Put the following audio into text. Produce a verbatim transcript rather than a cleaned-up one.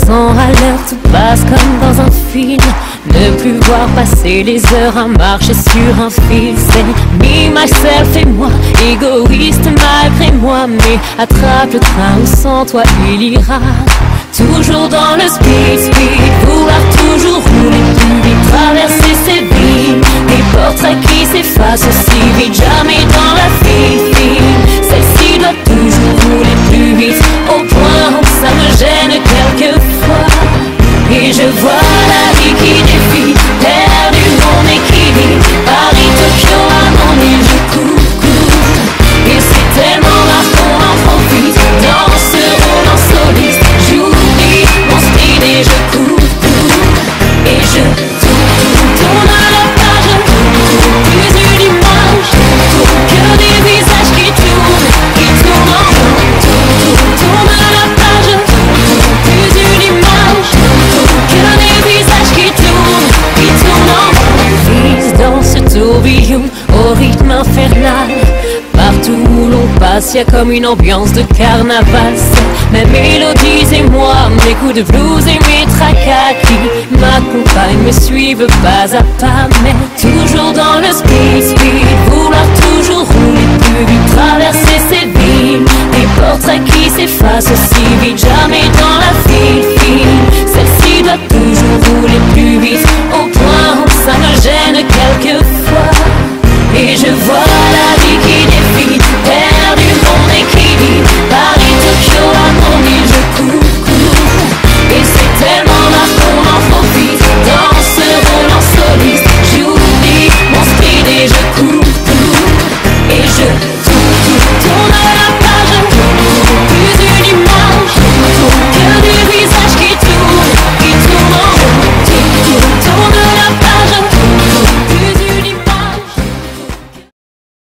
cents à l'heure, tout passe comme dans un film. Ne plus voir passer les heures à marcher sur un fil. C'est me, myself et moi, égoïste malgré moi. Mais attrape le train où sans toi il ira. Toujours dans le speed, speed, vouloir toujours rouler plus vite, traverser ces villes. Des portraits qui s'effacent aussi vite, jamais dans la file, file. Celle-ci doit toujours rouler plus vite, au point où ça me gêne quelquefois. Et je vois la vie qui défile, perdu mon équilibre. Paris, Tokyo, Amman et je cours, cours. Et c'est tellement rare qu'on en profite, dans ce rôle en soliste. J'oublie mon speed et je cours, cours. Et je tourne, tourne à la page, plus une image, que des visages qui tournent, qui tournent en rond. Tourne, tourne à la page, plus une image, que des visages qui tournent, qui tournent en rond. Vise dans ce tourbillon au rythme infernal. Partout où l'on passe, y a comme une ambiance de carnaval. C'est mes mélodies et moi, mes coups de blues et mes tracas qui m'accompagnent, me suivent pas à pas, mais toujours dans le speed, speed. Vouloir toujours rouler plus vite, traverser ces villes. Des portraits